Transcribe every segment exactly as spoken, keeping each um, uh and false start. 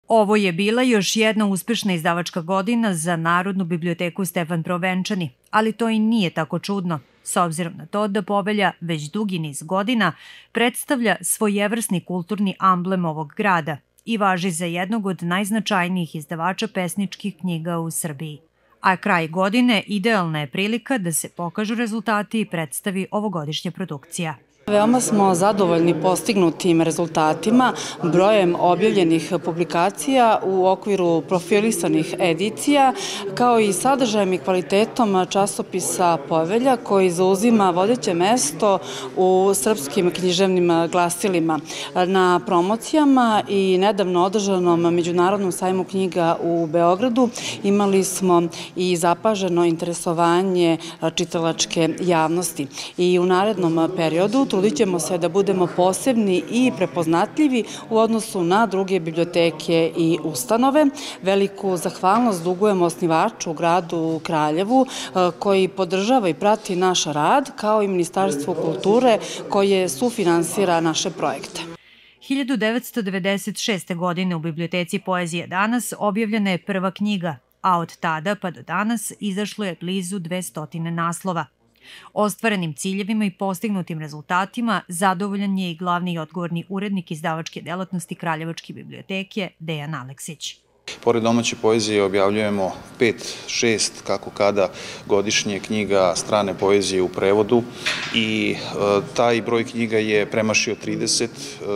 Ovo je bila još jedna uspešna izdavačka godina za Narodnu biblioteku Stefan Provančani, ali to i nije tako čudno, s obzirom na to da Povelja već dugi niz godina predstavlja svojevrsni kulturni amblem ovog grada i važi za jednog od najznačajnijih izdavača pesničkih knjiga u Srbiji. A kraj godine idealna je prilika da se pokažu rezultati i predstavi ovogodišnja produkcija. Veoma smo zadovoljni postignutim rezultatima, brojem objavljenih publikacija u okviru profilisanih edicija, kao i sadržajem i kvalitetom časopisa Povelja, koji zauzima vodeće mesto u srpskim književnim glasilima. Na promocijama i nedavno održanom Međunarodnom sajmu knjiga u Beogradu imali smo i zapaženo interesovanje čitalačke javnosti. I u narednom periodu trudit ćemo se da budemo posebni i prepoznatljivi u odnosu na druge biblioteke i ustanove. Veliku zahvalnost dugujemo osnivaču u gradu Kraljevu koji podržava i prati naš rad, kao i Ministarstvo kulture koje sufinansira naše projekte. hiljadu devetsto devedeset šeste. godine u Biblioteci Poezije danas objavljena je prva knjiga, a od tada pa do danas izašlo je blizu dvesta naslova. Ostvarenim ciljevima i postignutim rezultatima zadovoljan je i glavni i odgovorni urednik izdavačke delatnosti Kraljevačke biblioteke Dejan Aleksić. Pored domaće poezije objavljujemo pet, šest, kako kada, godišnje knjiga strane poezije u prevodu i taj broj knjiga je premašio trideset.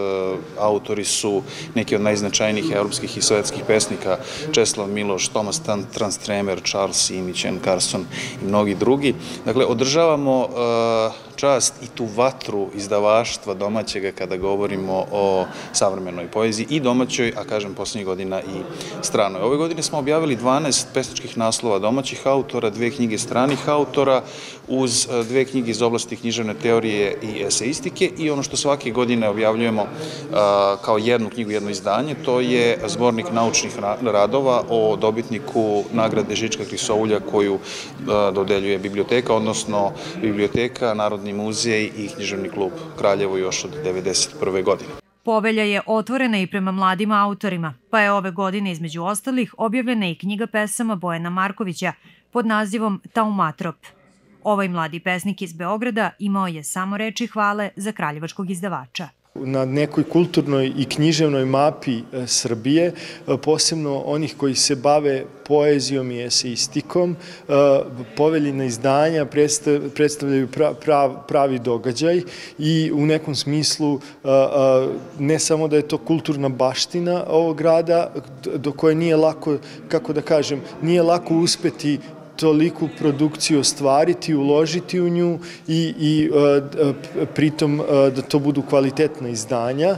Autori su neki od najznačajnijih evropskih i svetskih pesnika: Česlav Miloš, Tomas Transtremer, Charles Simić, N. Carson i mnogi drugi. Dakle, održavamo čast i tu vatru izdavaštva domaćega kada govorimo o savremenoj poeziji i domaćoj, a kažem poslednjih godina i stranoj. Ove godine smo objavili dvanaest pesničkih naslova domaćih autora, dve knjige stranih autora, uz dve knjige iz oblasti književne teorije i eseistike, i ono što svake godine objavljujemo kao jednu knjigu, jedno izdanje, to je zbornik naučnih radova o dobitniku nagrade Žička Hrisoulja koju dodeljuje biblioteka, odnosno biblioteka, Narodni muzej i Književni klub Kraljevo još od devedeset prve. godine. Povelja je otvorena i prema mladim autorima, pa je ove godine između ostalih objavljena i knjiga pesama Bojana Markovića pod nazivom Taumatrop. Ovaj mladi pesnik iz Beograda imao je samo reči hvale za kraljevačkog izdavača. Na nekoj kulturnoj i književnoj mapi Srbije, posebno onih koji se bave poezijom i eseistikom, Poveljina izdanja predstavljaju pravi događaj i u nekom smislu ne samo da je to kulturna baština ovog grada, do koje nije lako, kako da kažem, nije lako uspeti toliku produkciju ostvariti, uložiti u nju i pritom da to budu kvalitetna izdanja.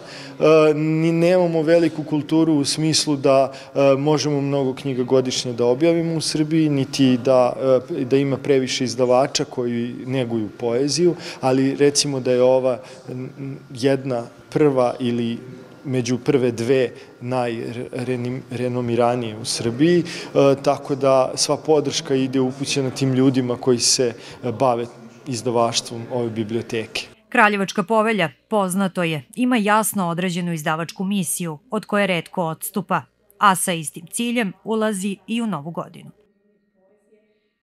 Nemamo veliku kulturu u smislu da možemo mnogo knjiga godišnje da objavimo u Srbiji, niti da ima previše izdavača koji neguju poeziju, ali recimo da je ova jedna prva ili među prve dve najrenomiranije u Srbiji, tako da sva podrška ide upućena tim ljudima koji se bave izdavaštvom ove biblioteke. Kraljevačka Povelja, poznato je, ima jasno određenu izdavačku misiju od koje retko odstupa, a sa istim ciljem ulazi i u novu godinu.